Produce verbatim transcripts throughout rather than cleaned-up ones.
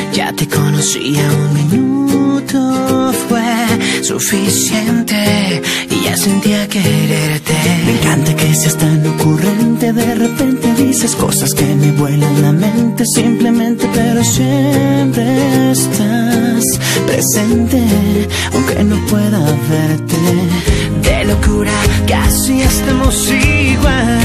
ya te conocía, un minuto fue suficiente y ya sentía quererte. Me encanta que seas tan ocurrente, de repente dices cosas que me vuelan la mente simplemente, pero siempre estás presente, aunque no pueda verte. De locura casi estamos igual.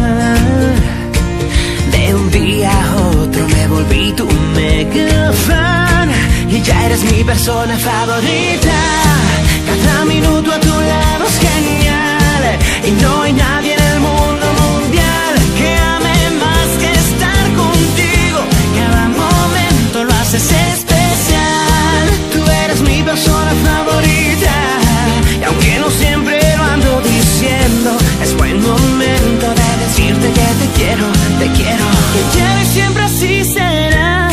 De un día a otro me volví tu mega fan y ya eres mi persona favorita. Cada minuto a tu lado es genial y no hay nadie en el mundo mundial que ame más que estar contigo. Cada momento lo haces especial. Tú eres mi persona favorita y aunque no siempre lo ando diciendo, es buen momento de decirte que te quiero, te quiero. Que quiero y siempre así será.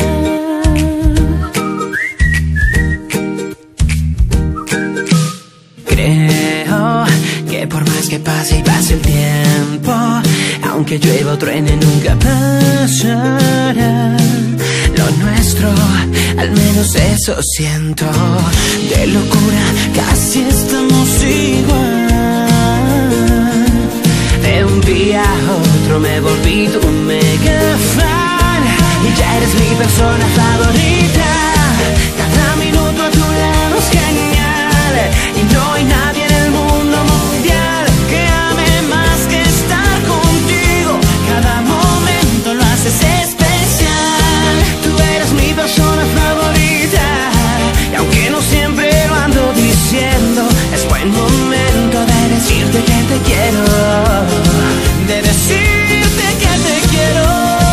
Creo que por más que pase y pase el tiempo, aunque llueva o truene nunca pasará. Lo nuestro, al menos eso siento. De locura casi estamos igual. De un día a otro me volví tu mega fan y ya eres mi persona favorita. Cada minuto a tu lado es genial y no hay nadie en el mundo mundial que ame más que estar contigo. Cada momento lo haces especial. Tú eres mi persona favorita y aunque no siempre lo ando diciendo, es buen momento de decirte que te quiero, de decirte que te quiero.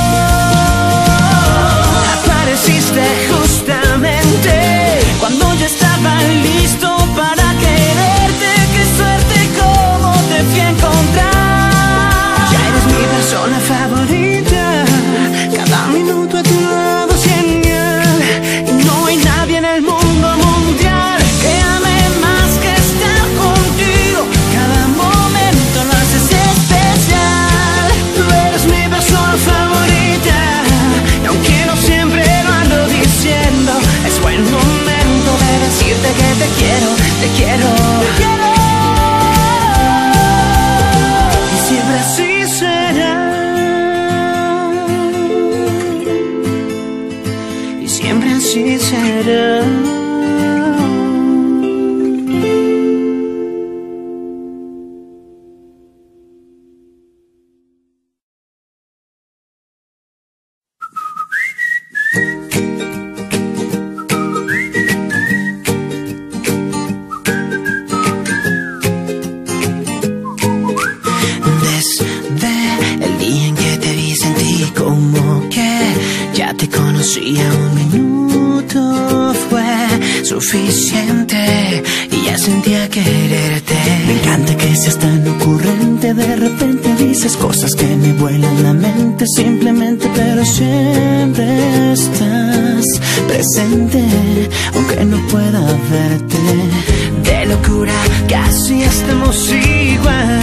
Apareciste justamente cuando yo estaba listo para quererte. Qué suerte como te fui a encontrar. Ya eres mi persona favorita. Cada minuto a tu lado es genial y no hay nadie en el mundo mundial que ame más que estar contigo. Cada momento lo haces especial. Tú eres mi persona favorita y aunque no siempre lo ando diciendo, es buen momento de decirte que te quiero, te quiero, te quiero. Y siempre así será. Y siempre así será. Un minuto fue suficiente y ya sentía quererte. Me encanta que seas tan ocurrente, de repente dices cosas que me vuelan la mente simplemente, pero siempre estás presente, aunque no pueda verte. De locura casi estamos igual.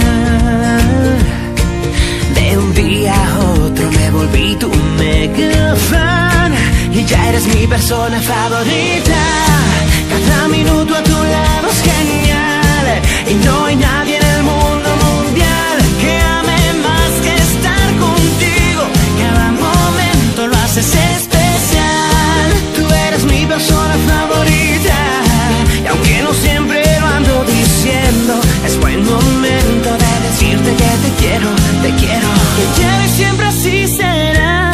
De un día a otro me volví tu mega fan y ya eres mi persona favorita. Cada minuto a tu lado es genial y no hay nadie en el mundo mundial que ame más que estar contigo. Cada momento lo haces especial. Tú eres mi persona favorita y aunque no siempre lo ando diciendo, es buen momento de decirte que te quiero, te quiero. Que quiero y siempre así será.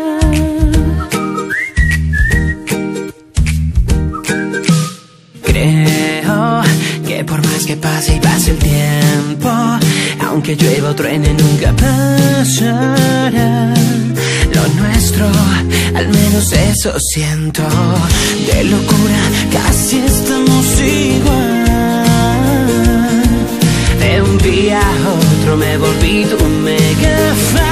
Creo que por más que pase y pase el tiempo, aunque llueva o truene nunca pasará. Lo nuestro, al menos eso siento. De locura casi estamos igual. De un día a otro me volví tu mega fan